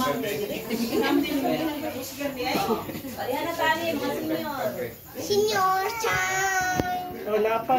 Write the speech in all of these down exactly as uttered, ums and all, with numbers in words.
Senior time. Wala pa.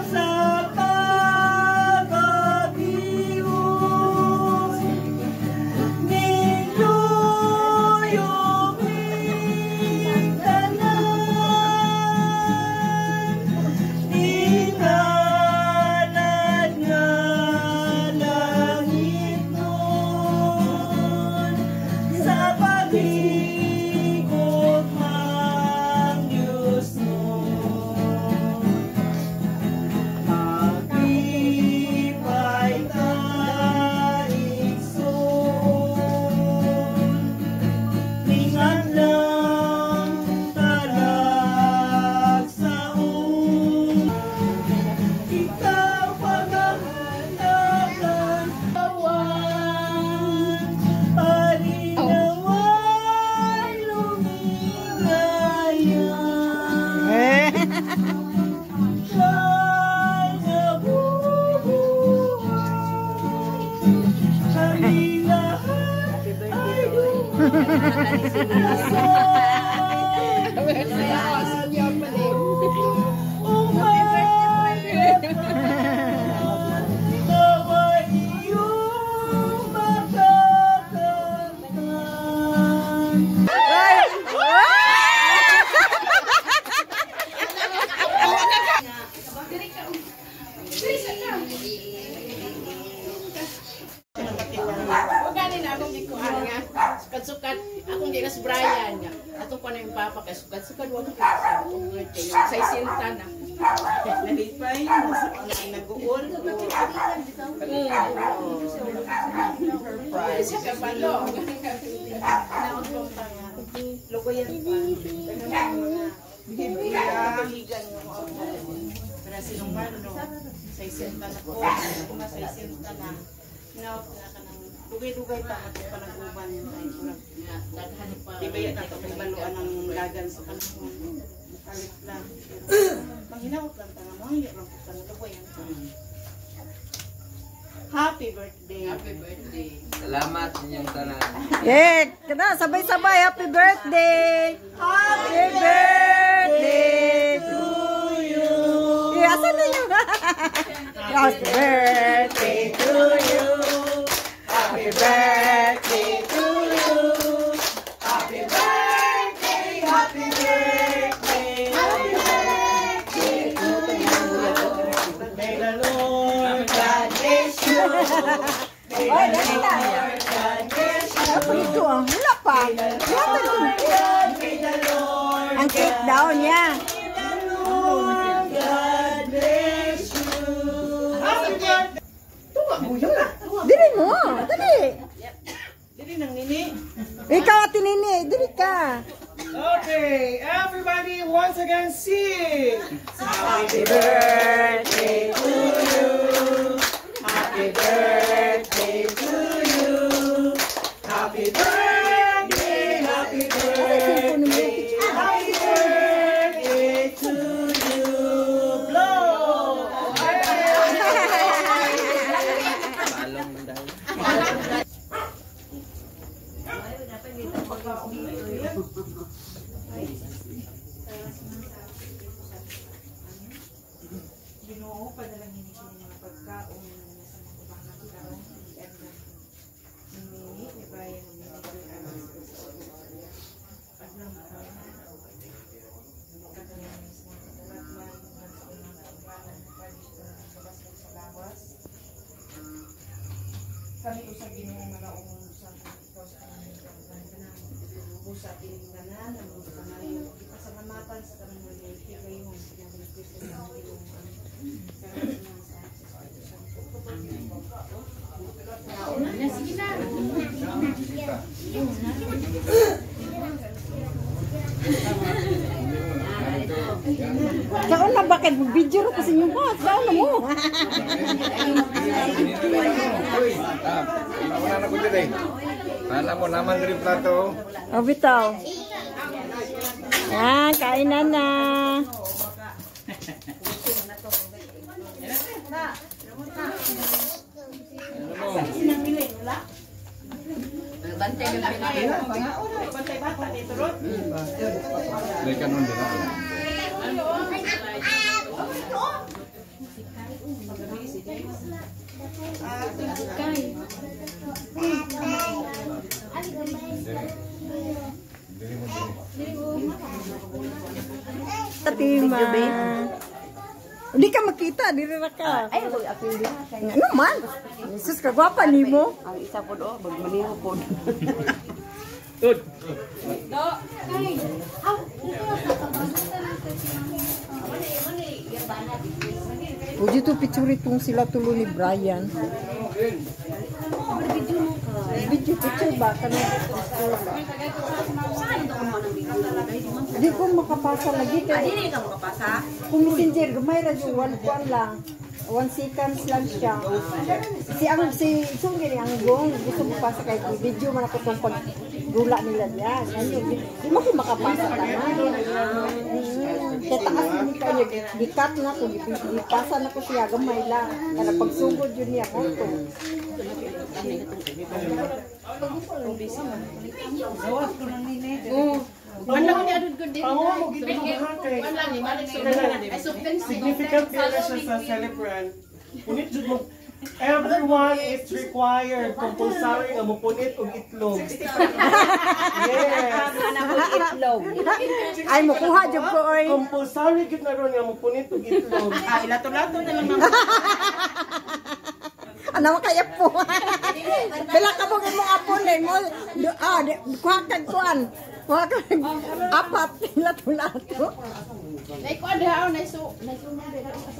Sukat-sukat, akong di nas Brian nga. Atong pa na yung papa kay sukat-sukat wala ka sa birthday yung sa isinta na. Nalipay, nag-uol. Surprise. Sa kabalo. Naon ko pa nga. Lugoyan pa. Bigay-bigan mo. Para sinumano, sa isinta na ko. Kung sa isinta na. Naot na ka ng dugay-dugay pa at panaguban ay kurang nga daghan pa. Di ba yan ato kung baluan ng lagan sa panahon. Kalit lang. Manghinawot lang tayo. Manghihirap lang po tayo. Lugoyan pa. Happy birthday. Happy birthday. Salamat inyong tanan. Eh, kada sabay-sabay happy birthday. Happy birthday to you. Eh, asan na yun? Happy birthday to you. Happy birthday to you. Happy birthday, happy birthday. Happy birthday to you. May the Lord God bless you. May the Lord God bless you. Apa itu? Wala pa. Ang cake daw niya. May the Lord God bless you. Happy birthday. Tunga mo yun ah. Dili mo. Dili. Dili nang nini. Ikaw at nini. Dili ka. Okay, everybody once again sing. Happy birthday to you. Happy birthday to you. Happy birthday, happy birthday. Happy birthday to you. Blow. Malong dahil. Ginoo, padalangin ko ng mga pagkaon na sa mga bangka ko daw. Nini, ni Brian, nini ko yung alam sa Australia. Paglang maraming kadalaman sa mga kabalatman, sa unang kabalan, palis ko na labas sa lawas. Kami usap ginoo malaong sa ikaw sa kanang kabalan. Usap tinignanan, ang mga panayon. Kita sa namatan sa kanang mga kayo mo, sa mga Kristo na yung Saan na bakit video ro kasi yung boss? Saan na mo? Wala na ko dito eh. Sana mo naman rin plato. Oh, bitaw. Yan, kainan na. bantay ng pinay. Bantay bata dito ron. May kanon din ako. Tatima. Hindi ka makita, diri ra ka. Ay, ako apil din. Ano man? Jesus, kagwapa ni mo. Ang isa po do, magmaniho po. O dito picture itong sila tulo ni Brian. Video picture ba? Kanang hindi ko makapasa lagi. Hindi ka makapasa. Kung messenger, gamay ra yung one kwan lang. One seconds lang siya. Si ang si Sungin ang gong gusto mo pasa kay video man ako tong pag gula nila diyan. Ayun, di, di mo ko makapasa tanan. Kaya taas ni kayo, di-cut na ko, di-pasa na ko siya, gamay lang. Kaya pagsugod yun niya ko to. Oo. Wala ko niya doon good din. Wala lang, ibalik sa ay suspense. Significant pila siya sa celebrant. Punit jud mo. Everyone is required compulsory nga mupunit og itlog. Yes. Itlog. Ay, makuha dyan ko, oy. Compulsory gid na ron nga mupunit og itlog. Ay, lato-lato na lang mga. Ano kaya po? Bila ka mo imong apon din mo. Ah, kuha kag kuan. Kuha kag apat lato-lato. Nay ko ada, nay so, nay so na.